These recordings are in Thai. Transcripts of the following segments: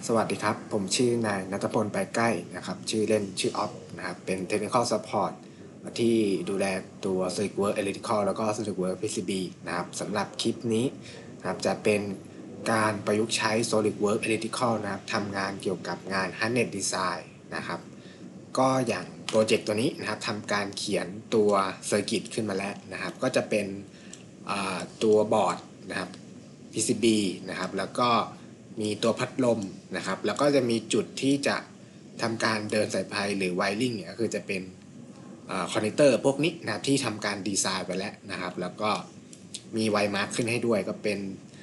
สวัสดีครับผมชื่อนายณัฐพลไปใกล้นะครับชื่อเล่นชื่อออฟนะครับเป็น Technical Support ที่ดูแลตัว SolidWorks Electrical แล้วก็ SolidWorks PCB นะครับสำหรับคลิปนี้นะครับจะเป็นการประยุกต์ใช้ SolidWorks Electrical นะครับทำงานเกี่ยวกับงาน Harness Design นะครับก็อย่างโปรเจกต์ตัวนี้นะครับทำการเขียนตัวเซอร์กิตขึ้นมาแล้วนะครับก็จะเป็นตัวบอร์ดนะครับ PCB นะครับแล้วก็มีตัวพัดลมนะครับแล้วก็จะมีจุดที่จะทำการเดินสายไฟหรือไวริ่งเนี่ยก็คือจะเป็นคอนเนคเตอร์พวกนี้นะครับที่ทำการดีไซน์ไปแล้วนะครับแล้วก็มีไวมาร์คขึ้นให้ด้วยก็เป็น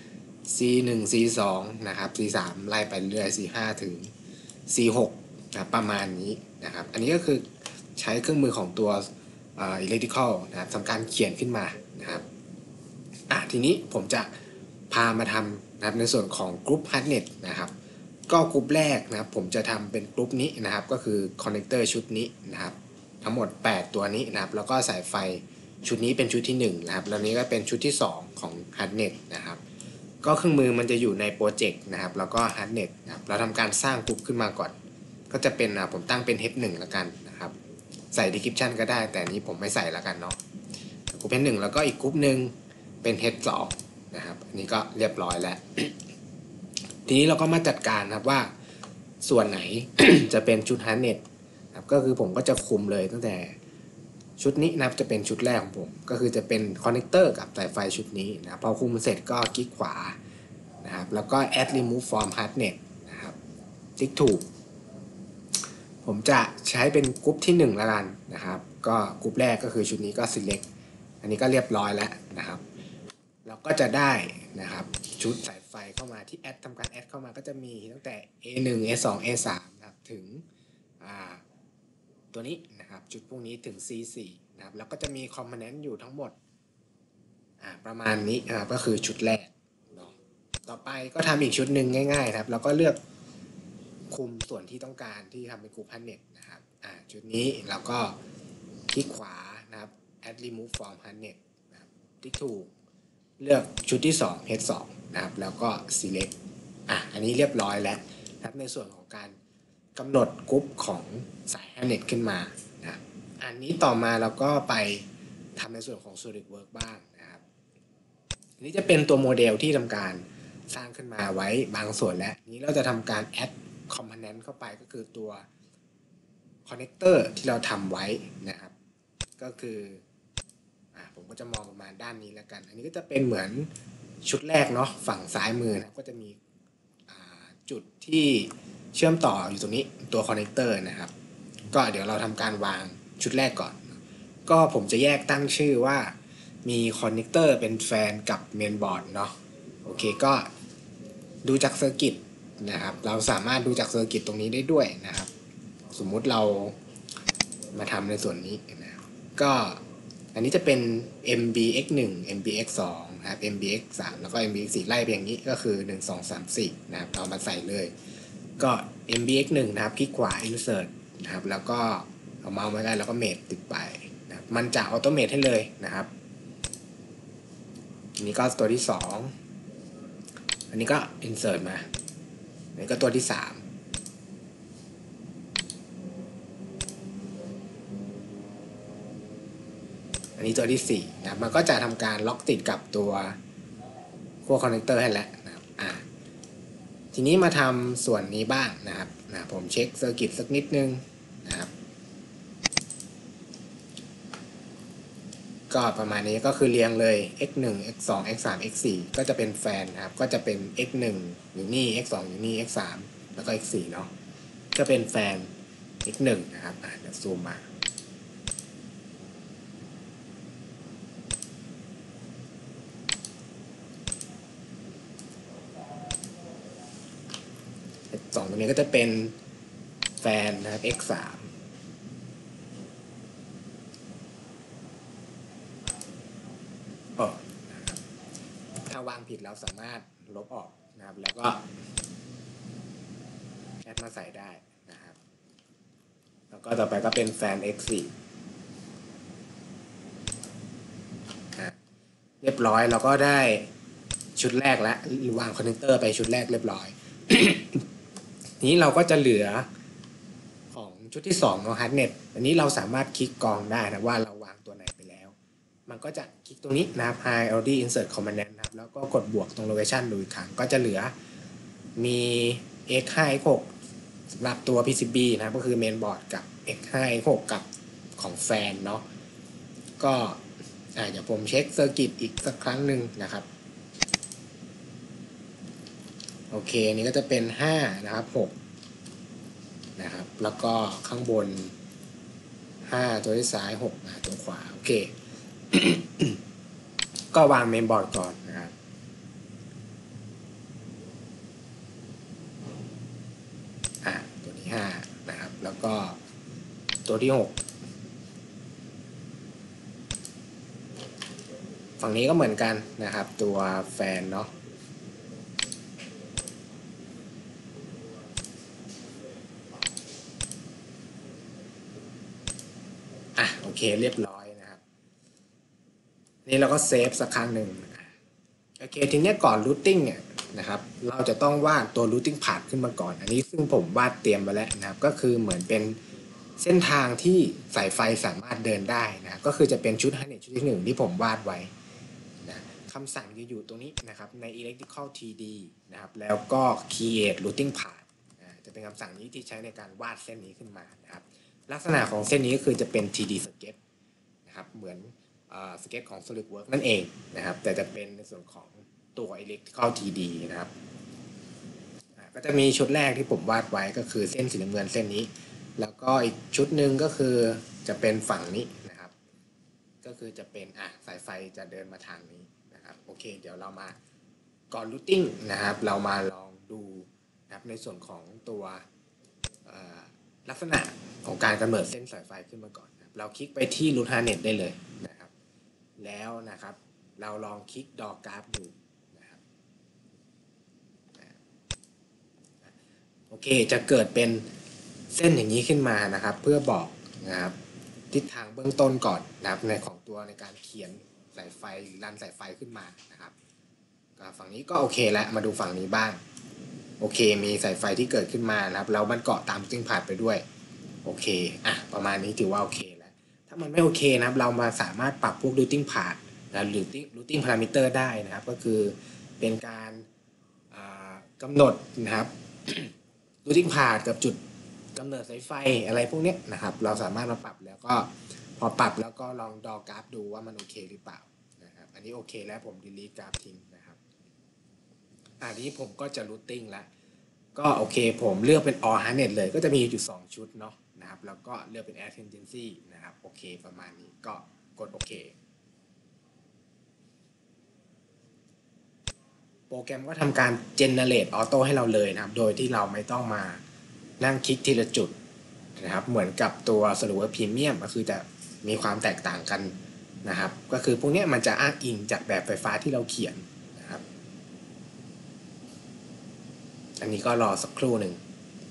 C1 C2 นะครับ C3 ไล่ไปเรื่อย C5 ถึง C6 นะประมาณนี้นะครับอันนี้ก็คือใช้เครื่องมือของตัวelectrical นะครับทำการเขียนขึ้นมานะครับทีนี้ผมจะพามาทำนะครับในส่วนของกรุ๊ป Hardnet นะครับก็กรุ๊ปแรกนะครับผมจะทำเป็นกรุ๊ปนี้นะครับก็คือคอนเนคเตอร์ชุดนี้นะครับทั้งหมด8ตัวนี้นะครับแล้วก็สายไฟชุดนี้เป็นชุดที่1นะครับแล้วนี้ก็เป็นชุดที่2ของ Hardnet นะครับก็เครื่องมือมันจะอยู่ในโปรเจกต์นะครับแล้วก็ Hardnet นะครับเราทำการสร้างกรุ๊ปขึ้นมาก่อนก็จะเป็นผมตั้งเป็น H1 แล้วกันนะครับใส่ description ก็ได้แต่นี้ผมไม่ใส่แล้วกันเนาะกรุ๊ป H1 แล้วก็อีกกรุ๊ปหนึ่งเป็น H2 นะครับอันนี้ก็เรียบร้อยแล้ว ทีนี้เราก็มาจัดการนะครับว่าส่วนไหน จะเป็นชุด Harness นะครับก็คือผมก็จะคุมเลยตั้งแต่ชุดนี้นะครับจะเป็นชุดแรกของผมก็คือจะเป็นคอนเนคเตอร์กับสายไฟชุดนี้นะพอคุมเสร็จก็คลิกขวานะครับแล้วก็ add remove from Harness นะครับคลิกถูกผมจะใช้เป็นกรุ๊ปที่1แล้วกันนะครับก็กรุ๊ปแรกก็คือชุดนี้ก็ select อันนี้ก็เรียบร้อยแล้วนะครับเราก็จะได้นะครับชุดสายไฟเข้ามาที่ทำการแอดเข้ามาก็จะมีตั้งแต่ A1 A2 A3 นะครับถึงตัวนี้นะครับชุดพวกนี้ถึง C4 นะครับแล้วก็จะมีคอมโพเนนต์อยู่ทั้งหมดประมาณนี้นะครับก็คือชุดแรกเนาะต่อไปก็ทำอีกชุดหนึ่งง่ายๆครับแล้วก็เลือกคุมส่วนที่ต้องการที่ทำเป็นกรุ๊ป Harness นะครับชุดนี้เราก็คลิกขวานะครับ add remove from Harness นะครับที่ถูกเลือกชุดที่2 H2 นะครับแล้วก็ select อันนี้เรียบร้อยแล้วนะครับในส่วนของการกำหนดกรุ๊ปของสาย Harness ขึ้นมานะครับอันนี้ต่อมาเราก็ไปทำในส่วนของ SolidWorks บ้างนะครับอันนี้จะเป็นตัวโมเดลที่ทำการสร้างขึ้นมาไว้บางส่วนแล้วนี้เราจะทำการ add component เข้าไปก็คือตัว connector ที่เราทำไว้นะครับก็คือผมก็จะมองประมาณด้านนี้แล้วกันอันนี้ก็จะเป็นเหมือนชุดแรกเนาะฝั่งซ้ายมือนะก็จะมีจุดที่เชื่อมต่ออยู่ตรงนี้ตัวคอนเนคเตอร์นะครับก็เดี๋ยวเราทำการวางชุดแรกก่อนก็ผมจะแยกตั้งชื่อว่ามีคอนเนคเตอร์เป็นแฟนกับเมนบอร์ดเนาะโอเคก็ดูจากเซอร์กิตนะครับเราสามารถดูจากเซอร์กิตตรงนี้ได้ด้วยนะครับสมมุติเรามาทำในส่วนนี้นะก็อันนี้จะเป็น MBX1 MBX2 นะครับ MBX3 แล้วก็ MBX4 ไล่ไปอย่างนี้ก็คือ1 2 3 4นะครับเรามาใส่เลยก็ MBX1 นะครับคลิกขวา Insert นะครับแล้วก็เอาเมาส์มาได้แล้วก็เมทติดไปนะมันจะออโตเมทให้เลยนะครับอันนี้ก็ตัวที่2อันนี้ก็ Insert มาอันนี้ก็ตัวที่3อันนี้ตัวที่4นะมันก็จะทำการล็อกติดกับตัวขั้วคอนเนคเตอร์ให้แล้วนะครับทีนี้มาทำส่วนนี้บ้างนะครับผมเช็คเซอร์กิตสักนิดนึงนะครับก็ประมาณนี้ก็คือเรียงเลย x1 x2 x3 x4 ก็จะเป็นแฟนนะครับก็จะเป็น x1 อยู่นี่ x2 อยู่นี่ x3 แล้วก็ x4 เนาะก็เป็นแฟน x1 นะครับเดี๋ยวซูมมา2ตรงนี้ก็จะเป็นแฟนนะครับ x3 ถ้าวางผิดเราสามารถลบออกนะครับแล้วก็แอดมาใส่ได้นะครับแล้วก็ต่อไปก็เป็นแฟน x4 เรียบร้อยเราก็ได้ชุดแรกแล้ววางคอนเนคเตอร์ไปชุดแรกเรียบร้อยนี้เราก็จะเหลือของชุดที่2เนาะ hardnet อันนี้เราสามารถคลิกกรองได้นะว่าเราวางตัวไหนไปแล้วมันก็จะคลิกตรงนี้นะครับ high already insert commandant นะครับแล้วก็กดบวกตรง location ดูอีกครั้งก็จะเหลือมี x5 x6 สำหรับตัว PCB นะครับก็คือ mainboard กับ x5 x6 กับของแฟนเนาะก็เดี๋ยวผมเช็คเซอร์กิตอีกสักครั้งหนึ่งนะครับโอเคนี่ก็จะเป็น5นะครับ6นะครับแล้วก็ข้างบน5ตัวที่ซ้าย6ตัวขวาโอเค ก็วางเมนบอร์ดก่อนนะครับตัวที่5นะครับแล้วก็ตัวที่6ฝั่งนี้ก็เหมือนกันนะครับตัวแฟนเนาะโอเคเรียบร้อยนะครับนี่เราก็เซฟสักครั้งหนึ่งโอเคทีนี้ก่อน routing เนี่ยนะครับเราจะต้องวาดตัว routing path ขึ้นมาก่อนอันนี้ซึ่งผมวาดเตรียมไปแล้วนะครับก็คือเหมือนเป็นเส้นทางที่สายไฟสามารถเดินได้นะก็คือจะเป็นชุด hardnet ชุดที่1ที่ผมวาดไว้นะคำสั่งจะอยู่ตรงนี้นะครับใน electrical td นะครับแล้วก็ create routing path จะเป็นคำสั่งนี้ที่ใช้ในการวาดเส้นนี้ขึ้นมานะครับลักษณะของเส้นนี้ก็คือจะเป็น td sketch นะครับเหมือนสเก็ตของ SolidWorks นั่นเองนะครับแต่จะเป็นในส่วนของตัว Electrical TD นะครับก็จะมีชุดแรกที่ผมวาดไว้ก็คือเส้นสีน้ำเงินเส้นนี้แล้วก็อีกชุดหนึ่งก็คือจะเป็นฝั่งนี้นะครับก็คือจะเป็นสายไฟจะเดินมาทางนี้นะครับโอเคเดี๋ยวเรามาก่อน routing นะครับเรามาลองดูนะครับในส่วนของตัวลักษณะของการกำเนิดเส้นสายไฟขึ้นมาก่อนเราคลิกไปที่ root harness ได้เลยนะครับแล้วนะครับเราลองคลิกดอกราฟดูนะครับโอเคจะเกิดเป็นเส้นอย่างนี้ขึ้นมานะครับเพื่อบอกนะครับทิศทางเบื้องต้นก่อนนะครับในของตัวในการเขียนสายไฟรันสายไฟขึ้นมานะครับฝั่งนี้ก็โอเคแล้วมาดูฝั่งนี้บ้างโอเคมีสายไฟที่เกิดขึ้นมานะครับแล้วมันเกาะตามซึ่งผ่านไปด้วยโอเคประมาณนี้ถือว่าโอเคแล้วถ้ามันไม่โอเคนะครับเรามาสามารถปรับพวก routing path หรือ routing parameter ได้นะครับก็คือเป็นการกำหนดนะครับ routing path กับจุดกำเนิดสายไฟอะไรพวกนี้นะครับเราสามารถมาปรับแล้วก็พอปรับแล้วก็ลองดอกราฟดูว่ามันโอเคหรือเปล่านะครับอันนี้โอเคแล้วผม delete กราฟทิ้งนะครับอันนี้ผมก็จะ routing แล้วก็โอเคผมเลือกเป็น all harness เลยก็จะมีอยู่2ชุดเนาะนะครับแล้วก็เลือกเป็น air tangency นะครับโอเคประมาณนี้ก็กดโอเคโปรแกรมก็ทำการ generate auto ให้เราเลยนะครับโดยที่เราไม่ต้องมานั่งคลิกทีละจุดนะครับเหมือนกับตัว SolidWorks Premium ก็คือจะมีความแตกต่างกันนะครับก็คือพวกนี้มันจะอ้างอิงจากแบบไฟฟ้าที่เราเขียนนะครับอันนี้ก็รอสักครู่หนึ่ง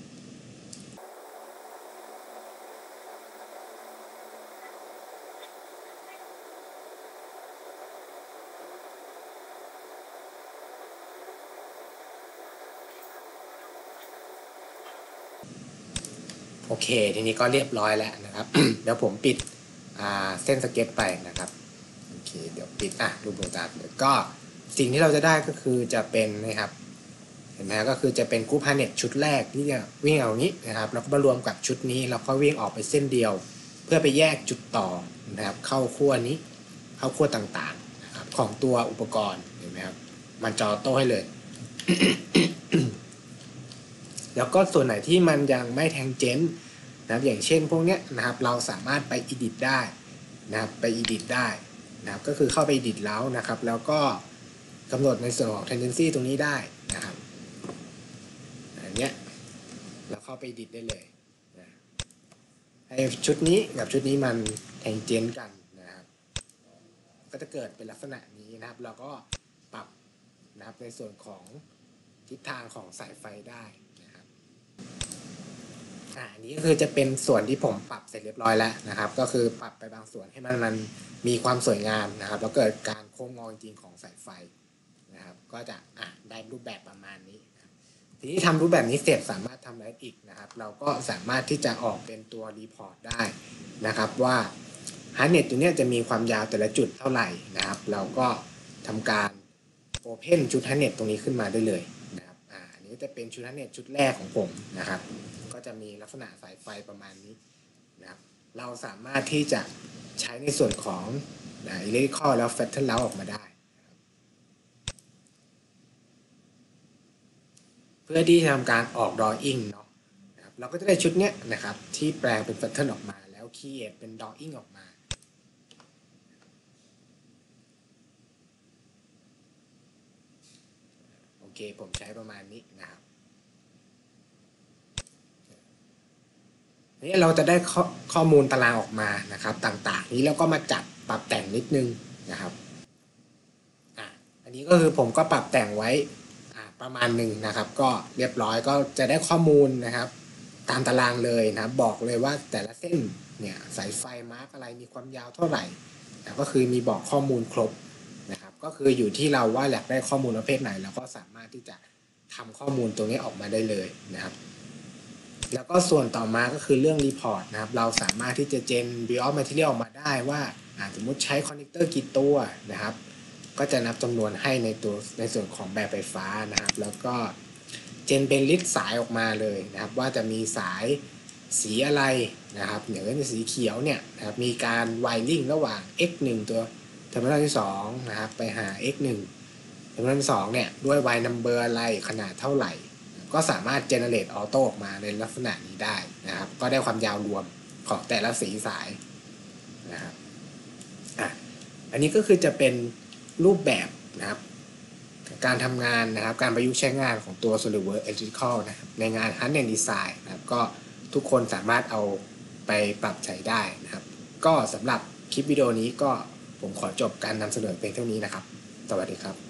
โอเคทีนี้ก็เรียบร้อยแล้วนะครับ เดี๋ยวผมปิดเส้นสเก็ตไปนะครับโอเคเดี๋ยวปิดรูปดวงตาก็สิ่งที่เราจะได้ก็คือจะเป็นนะครับเห็นไหมก็คือจะเป็นกรุ๊ป harness ชุดแรกที่จะวิ่งเอานี้นะครับแล้วก็มารวมกับชุดนี้แล้วก็วิ่งออกไปเส้นเดียวเพื่อไปแยกจุดต่อนะครับเข้าขั้วนี้เข้าขั้วต่างๆนะครับของตัวอุปกรณ์เห็นไหมครับมันจอโต้ให้เลย แล้วก็ส่วนไหนที่มันยังไม่แทงเจนนะครับอย่างเช่นพวกนี้นะครับเราสามารถไป edit ได้นะครับไป edit ได้นะครับก็คือเข้าไป edit แล้วนะครับแล้วก็กำหนดในส่วนของ tendency ตรงนี้ได้นะครับอันเนี้ยเราเข้าไป edit ได้เลยนะให้ชุดนี้กับชุดนี้มันแทงเจนกันนะครับก็จะเกิดเป็นลักษณะนี้นะครับเราก็ปรับนะครับในส่วนของทิศทางของสายไฟได้อันนี้ก็คือจะเป็นส่วนที่ผมปรับเสร็จเรียบร้อยแล้วนะครับก็คือปรับไปบางส่วนให้มันมีความสวยงามนะครับแล้วเกิดการโค้งงอจริงของสายไฟนะครับก็จะได้รูปแบบประมาณนี้ทีนี้ทำรูปแบบนี้เสร็จสามารถทำอะไรอีกนะครับเราก็สามารถที่จะออกเป็นตัวรีพอร์ตได้นะครับว่าฮาร์ดเน็ตตัวนี้จะมีความยาวแต่ละจุดเท่าไหร่นะครับเราก็ทำการโอเพนชุดฮาร์ดเน็ตตรงนี้ขึ้นมาได้เลยนะครับอันนี้จะเป็นชุดฮาร์ดเน็ตชุดแรกของผมนะครับก็จะมีลักษณะสายไฟประมาณนี้นะครับเราสามารถที่จะใช้ในส่วนของอิเล็กทริคอลแล้วแฟตเทิร์นแล้วออกมาได้เพื่อที่จะทำการออก drawing เนาะนะครับเราก็จะได้ชุดเนี้ยนะครับที่แปลงเป็นแฟตเทิร์นออกมาแล้ว create เป็น drawing ออกมาโอเคผมใช้ประมาณนี้นะครับนี่เราจะได้ข้อมูลตารางออกมานะครับต่างๆนี้แล้วก็มาจัดปรับแต่งนิดนึงนะครับอันนี้ก็คือผมก็ปรับแต่งไว้ประมาณหนึ่งนะครับก็เรียบร้อยก็จะได้ข้อมูลนะครับตามตารางเลยนะบอกเลยว่าแต่ละเส้นเนี่ยสายไฟมาร์กอะไรมีความยาวเท่าไหร่ก็คือมีบอกข้อมูลครบนะครับก็คืออยู่ที่เราว่าอยากได้ข้อมูลประเภทไหนเราก็สามารถที่จะทำข้อมูลตรงนี้ออกมาได้เลยนะครับแล้วก็ส่วนต่อมาก็คือเรื่องรีพอร์ตนะครับเราสามารถที่จะเจน bill of material ออกมาได้ว่าสมมติใช้คอนเนคเตอร์กี่ตัวนะครับก็จะนับจำนวนให้ในส่วนของแบบไฟฟ้านะครับแล้วก็เจนเป็นลิสต์สายออกมาเลยนะครับว่าจะมีสายสีอะไรนะครับอย่างเช่นสีเขียวเนี่ยนะครับมีการไวริ่งระหว่าง x1 ตัวเทอร์มินอลที่2นะครับไปหา x1 เทอร์มินอลที่2เนี่ยด้วย y number อะไรขนาดเท่าไหร่ก็สามารถ generate auto ออกมาในลักษณะนี้ได้นะครับก็ได้ความยาวรวมของแต่ละสีสายนะครับอันนี้ก็คือจะเป็นรูปแบบนะครับการทำงานนะครับการประยุกต์ใช้งานของตัว SolidWorks Electrical นะครับในงาน Hardening Design นะครับก็ทุกคนสามารถเอาไปปรับใช้ได้นะครับก็สำหรับคลิปวิดีโอนี้ก็ผมขอจบการนำเสนอเพียงเท่านี้นะครับสวัสดีครับ